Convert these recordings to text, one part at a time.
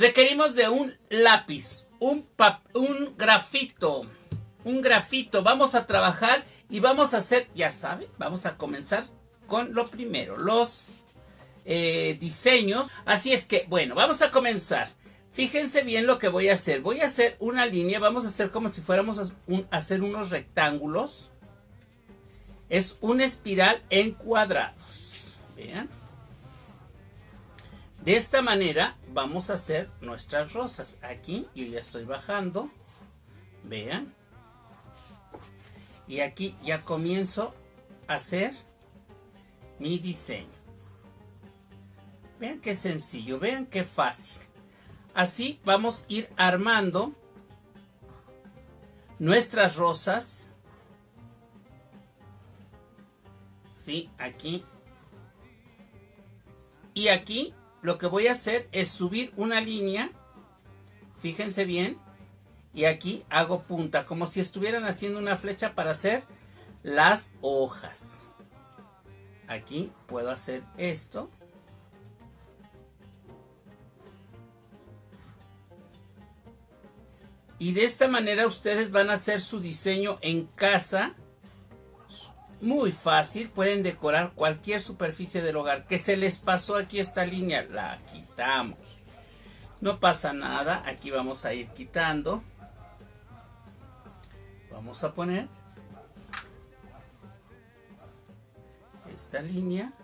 Requerimos de un lápiz, un grafito. Un grafito. Vamos a trabajar y vamos a hacer, ya saben, vamos a comenzar con lo primero, los diseños. Así es que, bueno, vamos a comenzar. Fíjense bien lo que voy a hacer. Voy a hacer una línea, vamos a hacer como si fuéramos a hacer unos rectángulos. Es una espiral en cuadrados. Vean. De esta manera vamos a hacer nuestras rosas. Aquí yo ya estoy bajando. Vean. Y aquí ya comienzo a hacer mi diseño. Vean qué sencillo, vean qué fácil. Así vamos a ir armando nuestras rosas. Sí, aquí. Y aquí lo que voy a hacer es subir una línea. Fíjense bien. Y aquí hago punta, como si estuvieran haciendo una flecha para hacer las hojas. Aquí puedo hacer esto. Y de esta manera ustedes van a hacer su diseño en casa. Muy fácil, pueden decorar cualquier superficie del hogar. ¿Qué se les pasó aquí esta línea? La quitamos. No pasa nada, aquí vamos a ir quitando. Vamos a poner esta línea.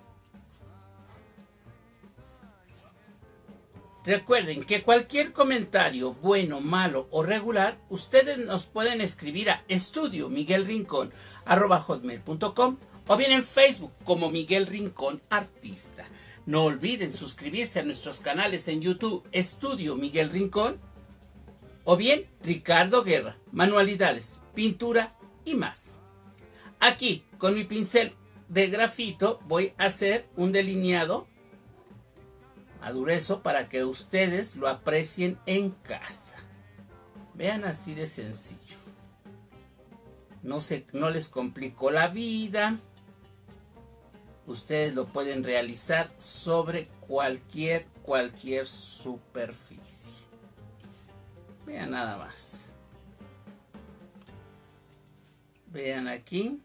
Recuerden que cualquier comentario, bueno, malo o regular, ustedes nos pueden escribir a estudiomiguelrincon@hotmail.com o bien en Facebook como Miguel Rincón Artista. No olviden suscribirse a nuestros canales en YouTube, Estudio Miguel Rincón, o bien Ricardo Guerra, manualidades, pintura y más. Aquí, con mi pincel de grafito, voy a hacer un delineado adurezo para que ustedes lo aprecien en casa. Vean, así de sencillo. No les complicó la vida. Ustedes lo pueden realizar sobre cualquier superficie. Vean nada más. Vean aquí.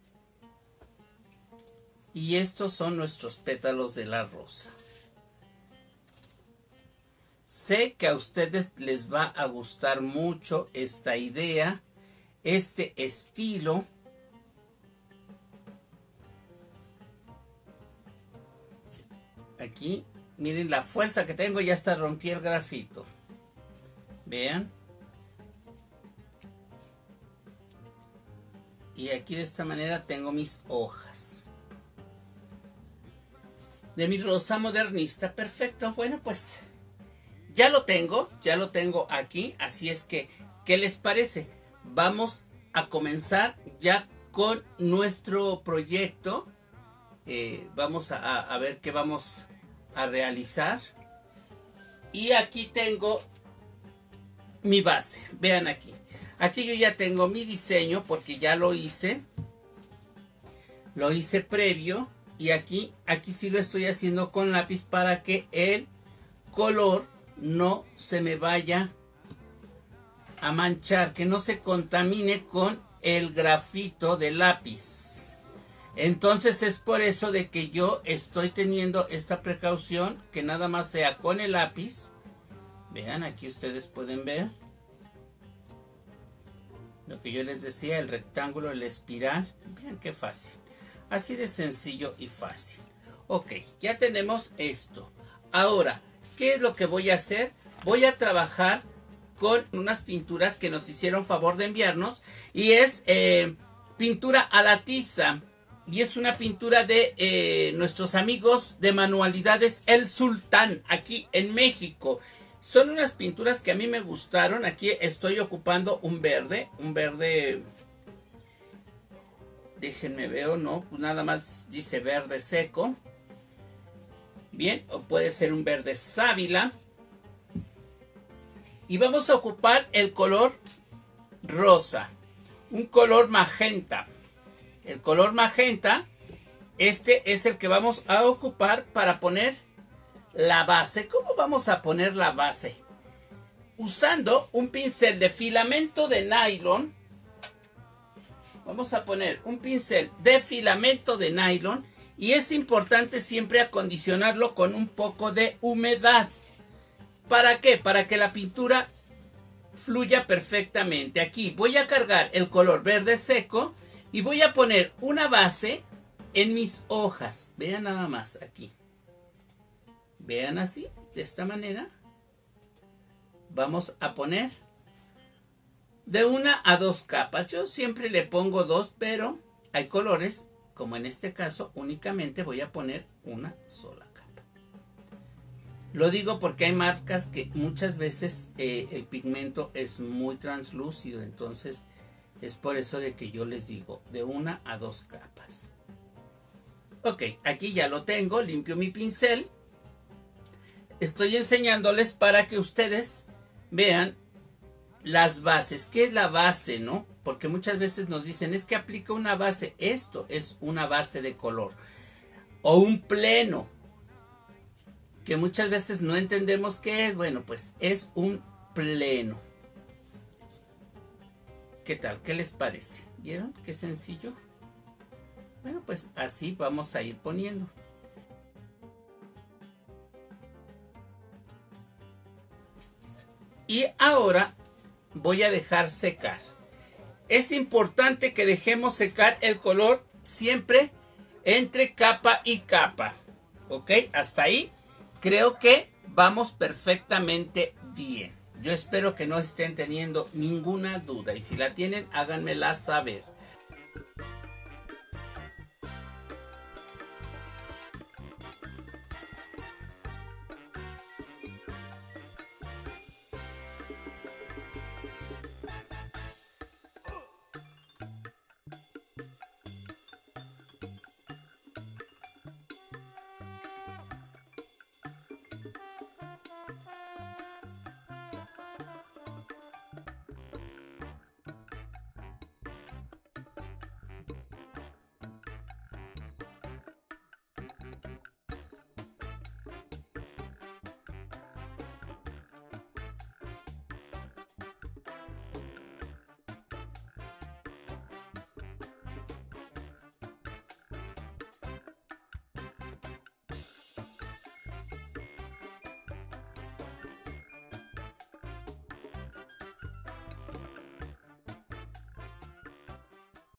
Y estos son nuestros pétalos de la rosa. Sé que a ustedes les va a gustar mucho esta idea, este estilo. Aquí, miren la fuerza que tengo, ya hasta rompí el grafito. Vean. Y aquí de esta manera tengo mis hojas de mi rosa modernista. Perfecto. Bueno, pues ya lo tengo aquí. Así es que, ¿qué les parece? Vamos a comenzar ya con nuestro proyecto. Vamos a ver qué vamos a realizar. Y aquí tengo mi base. Vean aquí. Aquí yo ya tengo mi diseño porque ya lo hice. Lo hice previo. Y aquí sí lo estoy haciendo con lápiz para que el color no se me vaya a manchar, que no se contamine con el grafito de lápiz. Entonces es por eso de que yo estoy teniendo esta precaución, que nada más sea con el lápiz. Vean, aquí ustedes pueden ver lo que yo les decía, el rectángulo, el espiral. Vean qué fácil, así de sencillo y fácil. Ok, ya tenemos esto. Ahora, ¿qué es lo que voy a hacer? Voy a trabajar con unas pinturas que nos hicieron favor de enviarnos. Y es pintura a la tiza. Y es una pintura de nuestros amigos de Manualidades El Sultán, aquí en México. Son unas pinturas que a mí me gustaron. Aquí estoy ocupando un verde. Déjenme ver, no, pues nada más dice verde seco. Bien, o puede ser un verde sábila. Y vamos a ocupar el color rosa. Un color magenta. El color magenta, este es el que vamos a ocupar para poner la base. ¿Cómo vamos a poner la base? usando un pincel de filamento de nylon. Vamos a poner un pincel de filamento de nylon y es importante siempre acondicionarlo con un poco de humedad. ¿Para qué? Para que la pintura fluya perfectamente. Aquí voy a cargar el color verde seco y voy a poner una base en mis hojas. Vean nada más aquí. Vean así, de esta manera. Vamos a poner de 1 a 2 capas. Yo siempre le pongo 2, pero hay colores, como en este caso, únicamente voy a poner una sola capa. Lo digo porque hay marcas que muchas veces el pigmento es muy translúcido, entonces es por eso de que yo les digo de 1 a 2 capas. Ok, aquí ya lo tengo, limpio mi pincel. Estoy enseñándoles para que ustedes vean las bases. ¿Qué es la base, no? Porque muchas veces nos dicen, es que aplica una base. Esto es una base de color. O un pleno. Que muchas veces no entendemos qué es. Bueno, pues es un pleno. ¿Qué tal? ¿Qué les parece? ¿Vieron? Qué sencillo. Bueno, pues así vamos a ir poniendo. Y ahora voy a dejar secar. Es importante que dejemos secar el color siempre entre capa y capa. ¿Ok? Hasta ahí creo que vamos perfectamente bien. Yo espero que no estén teniendo ninguna duda y si la tienen, háganmela saber.